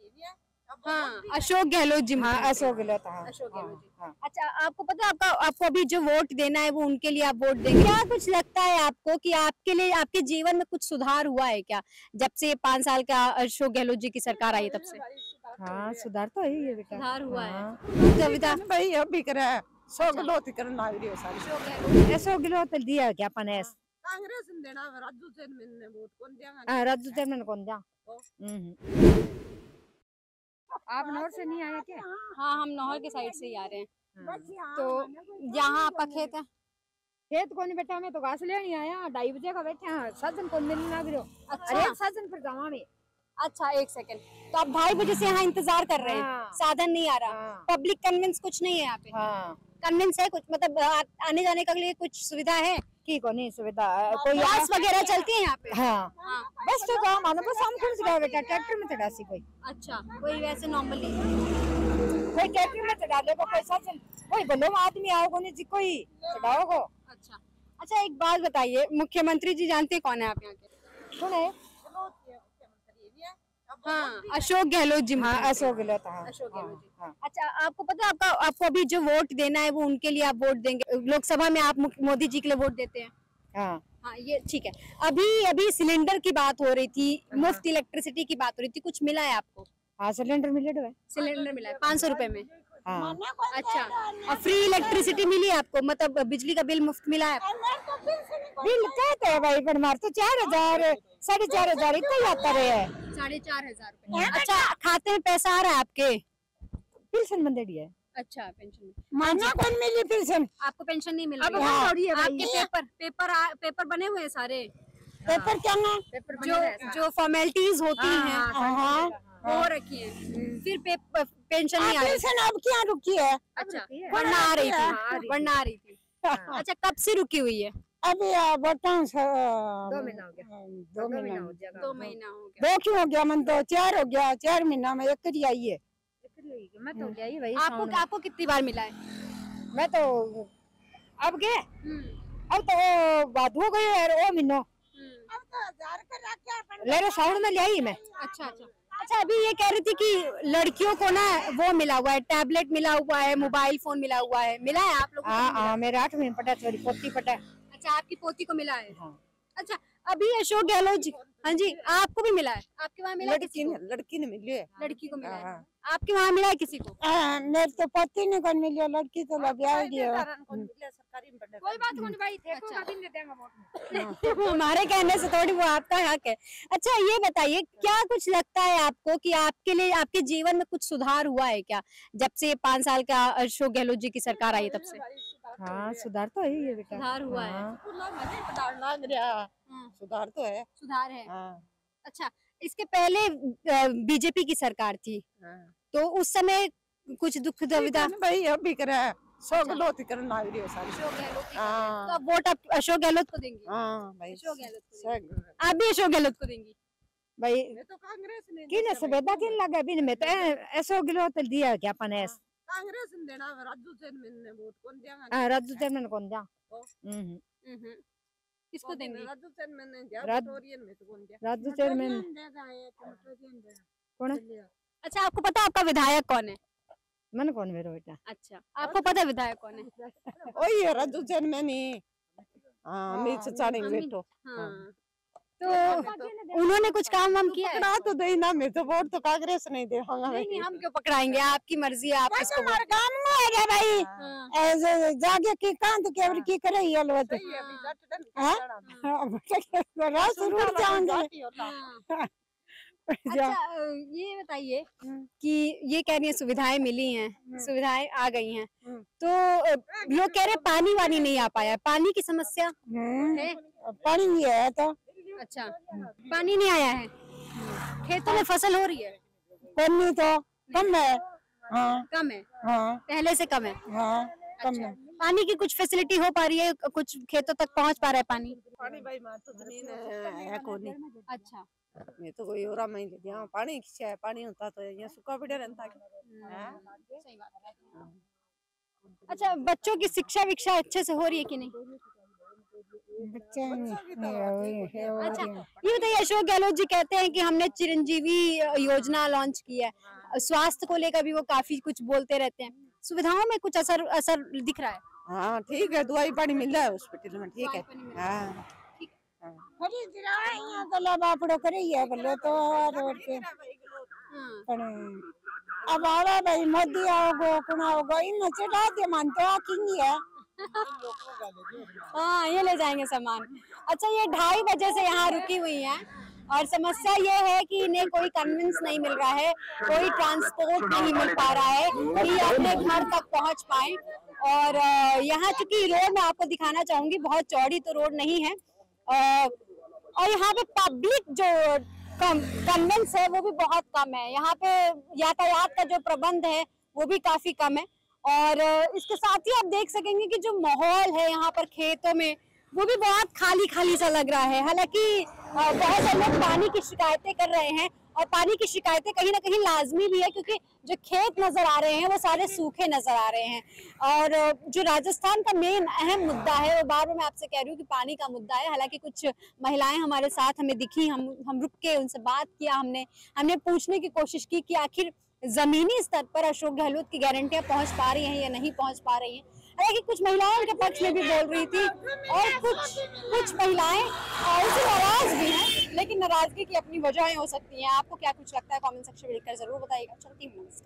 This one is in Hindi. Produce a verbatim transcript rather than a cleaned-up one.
हाँ, अशोक गहलोत जी। हाँ, अशोक गहलोत। हाँ, अशोक गहलोत जी। हाँ, हाँ। अच्छा, आपको पता है आपका आपको अभी जो वोट देना है वो उनके लिए आप वोट देंगे। क्या कुछ लगता है आपको कि आपके लिए आपके जीवन में कुछ सुधार हुआ है क्या, जब से पाँच साल का अशोक गहलोत जी की सरकार आई है तब से? हाँ, सुधार तो है ही है बेटा। सुधार हुआ है। हाँ। कविता भाई अभी करा अशोक गहलोत करना आ रही है सारी। अशोक गहलोत दिया क्या अपन है कांग्रेस ने देना राजू चेयरमैन ने वोट कौन देगा? हाँ, राजू चेयरमैन कौन जा। आप नौर से नहीं आए क्या? हाँ, हम नौहर के साइड से ही आ रहे हैं। तो यहाँ आपका खेत है? खेत कौन बेटा, मैं तो घास लेने आया, ढाई बजे का बैठे हैं, साजन कौन मिलने लग रहे हो। अच्छा। अरे साजन फिर गाँव में। अच्छा, एक सेकंड। तो आप ढाई बजे से यहाँ इंतजार कर रहे हैं? हाँ। साधन नहीं आ रहा। हाँ। पब्लिक कन्वेंस कुछ नहीं है यहाँ पे? हाँ। कन्वेंस है कुछ, मतलब आ, आने जाने के लिए कुछ सुविधा है? की को नहीं सुविधा कोई बस वगैरह चलती है यहाँ पे? हाँ, हाँ। बस तो गाँव मानो बस हम कौन से बेटा ट्रैक्टर में चढ़ा सी कोई। अच्छा, कोई वैसे नॉर्मली कोई ट्रैक्टर में चढ़ा देगा, कोई साजन कोई बोलो आदमी आओगे नहीं जी कोई चढ़ाओगे। अच्छा अच्छा, एक बात बताइए, मुख्यमंत्री जी जानते हैं कौन है आप यहाँ के? सुने हाँ, अशोक गहलोत जी। हाँ, अशोक गहलोत। हाँ, अशोक गहलोत जी। हाँ। अच्छा, आपको पता है आपका आपको अभी जो वोट देना है वो उनके लिए आप वोट देंगे। लोकसभा में आप मोदी जी के लिए वोट देते हैं? हाँ, हाँ, ये ठीक है। अभी अभी सिलेंडर की बात हो रही थी, मुफ्त इलेक्ट्रिसिटी की बात हो रही थी, कुछ मिला है आपको? हाँ, सिलेंडर मिले तो है। सिलेंडर मिला है पाँच सौ रुपए में। हाँ। अच्छा, और फ्री इलेक्ट्रिसिटी मिली है आपको, मतलब बिजली का बिल मुफ्त मिला है आपको? बिल कहते हैं भाई पर मार तो चार हजार साढ़े चार हजार इतना आता रहे है। साढ़े चार हजार रुपए। अच्छा, खाते में पैसा आ रहा है आपके? पेंशन बंदेड़ी है। अच्छा, पेंशन माना कौन मिली पेंशन? आपको पेंशन नहीं मिल अब रही हाँ। है? आपके पेपर पेपर आ, पेपर बने हुए हैं सारे? पेपर क्या ना पेपर जो जो फॉर्मेलिटीज होती हैं हाँ, वो हो रखी है, फिर पे, पेंशन नहीं आ रही। पेंशन अब क्या रुकी है? अच्छा, वरना आ रही थी, वरना आ रही थी। अच्छा, कब से रुकी हुई है? अभी बताऊं दो महीना हो गया। दो महीना हो गया। दो महीना हो गया। दो क्यों हो गया? मन तो चार हो गया, चार महीना में एक करी आई है। मैं तो गई भाई। आपको आपको कितनी बार मिला है? मैं तो अब गए अब तो बात हो गई है ओ महीनो ले रहे साउंड में ले आई मैं। अच्छा अच्छा अच्छा, अभी ये कह रही थी कि लड़कियों को ना वो मिला हुआ है, टैबलेट मिला हुआ है, मोबाइल फोन मिला हुआ है, मिला है आप लोगों को? हाँ हाँ, मेरे आठवीं में पटा, थोड़ी पोती पटा। अच्छा, आपकी पोती को मिला है? हाँ। अच्छा, अभी अशोक गहलोत जी, हाँ जी, आपको भी मिला है? आपके वहाँ मिला? लड़की ने लड़की ने मिली है। लड़की को मिला है? आपके वहाँ मिला है किसी को? हाँ, मेरे तो पति ने कौन मिली, लड़की तो लग गया। कोई बात नहीं भाई, देखो अभी नहीं देंगे वोट। हमारे कहने से थोड़ी, वो आपका हक है। अच्छा, ये बताइए, क्या कुछ लगता है आपको कि आपके लिए आपके जीवन में कुछ सुधार हुआ है क्या, जब से पाँच साल का अशोक गहलोत जी की सरकार आई है तब से? हाँ, सुधार तो है ही है बेटा। सुधार हुआ है। सुधार तो है। सुधार है। हाँ। अच्छा, इसके पहले बीजेपी की सरकार थी, तो उस समय कुछ दुख दुविधा? भाई अभी करा अशोक गहलोत करना आ रही है सारी। अशोक गहलोत की हाँ। तो अब वोट आप अशोक गहलोत को देंगी? हाँ भाई, अशोक गहलोत को देंगी। आप भी अशोक गहलोत को देंगी? भाई मैं तो कांग्रेस ने किन सुविधा किन लगा बिन में तो अशोक गहलोत दिया क्या अपन है? कांग्रेस ने देना राजू चेयरमैन ने वोट कौन देगा? हाँ, राजू चेयरमैन कौन जा। हम्म किसको देंगी? राजू चेयरमैन ने दिया, राज- टोरियन में तो कौन दिया? राजू चेयरमैन कौन है? अच्छा, आपको पता है आपका विधायक कौन है? मन कौन मेरा बेटा? अच्छा, आपको पता है विधायक कौन है? वही है राजू चेयरमैन ही। हाँ, मेरी चचाने बैठो। हाँ, तो उन्होंने कुछ काम वाम किया है? पकड़ा तो दे ना, मैं तो वोट तो कांग्रेस नहीं दे। नहीं नहीं, हम क्यों पकड़ाएंगे, आपकी मर्जी है, आप किसको हमारे काम में है रे भाई। हाँ। ऐसे जागे की कांत के और की करे ये लोग तो हां रात रूट जाएंगे। अच्छा, ये बताइए कि ये कह रही है सुविधाएं मिली हैं, सुविधाएं आ गई हैं, तो लोग कह रहे हैं पानी वानी नहीं आ पाया, पानी की समस्या है? पानी नहीं है तो। अच्छा, पानी नहीं आया है, खेतों में फसल हो रही है? पानी तो कम है। हाँ, कम है। हाँ, पहले से कम है। हाँ, कम है। पानी की कुछ फैसिलिटी हो पा रही है, कुछ खेतों तक पहुंच पा रहा है पानी? पानी भाई मां तो जमीन है कोनी। अच्छा, मैं तो कोई और में ले हां, पानी किसे है, पानी होता तो यहाँ सूखा पड़ा रहता है। सही बात है। अच्छा, बच्चों की शिक्षा विक्षा अच्छे से हो रही है कि नहीं? बच्चे अच्छा, ये बताइए, अशोक गहलोत जी कहते हैं कि हमने चिरंजीवी योजना लॉन्च की है, स्वास्थ्य को लेकर भी वो काफी कुछ बोलते रहते हैं, सुविधाओं में कुछ असर असर दिख रहा है? हाँ ठीक है, दवाई पानी मिल रहा है हॉस्पिटल में, ठीक है। हाँ खरीद रहा है यहाँ गला बापड़ो करे है बोले तो रोड के पण अब आवा भाई मोदी आओगो कौन आओगो इन चढ़ा दे मान तो आखिंगी है। हाँ, ये ले जाएंगे सामान। अच्छा, ये ढाई बजे से यहाँ रुकी हुई हैं और समस्या ये है कि इन्हें कोई कन्विंस नहीं मिल रहा है, कोई ट्रांसपोर्ट नहीं मिल पा रहा है कि अपने घर तक पहुँच पाए। और यहाँ चूंकि रोड मैं आपको दिखाना चाहूंगी, बहुत चौड़ी तो रोड नहीं है और यहाँ पे पब्लिक जो कन्वेंस है वो भी बहुत कम है। यहाँ पे यातायात का जो प्रबंध है वो भी काफी कम है और इसके साथ ही आप देख सकेंगे कि जो माहौल है यहाँ पर खेतों में वो भी बहुत खाली खाली सा लग रहा है। हालांकि बहुत सारे लोग पानी की शिकायतें कर रहे हैं और पानी की शिकायतें कहीं ना कहीं लाजमी भी है क्योंकि जो खेत नजर आ रहे हैं वो सारे सूखे नजर आ रहे हैं। और जो राजस्थान का मेन अहम मुद्दा है वो बार बार मैं आपसे कह रही हूँ कि पानी का मुद्दा है। हालांकि कुछ महिलाएं हमारे साथ हमें दिखी, हम हम रुक के उनसे बात किया, हमने हमने पूछने की कोशिश की कि आखिर जमीनी स्तर पर अशोक गहलोत की गारंटियां पहुंच पा रही हैं या नहीं पहुंच पा रही हैं। हालांकि कुछ महिलाएं उनके पक्ष में भी बोल रही थी और कुछ कुछ महिलाएं उनसे नाराज भी हैं, लेकिन नाराजगी की अपनी वजहें हो सकती हैं। आपको क्या कुछ लगता है कमेंट सेक्शन में लिखकर जरूर बताइएगा। चलती हूँ।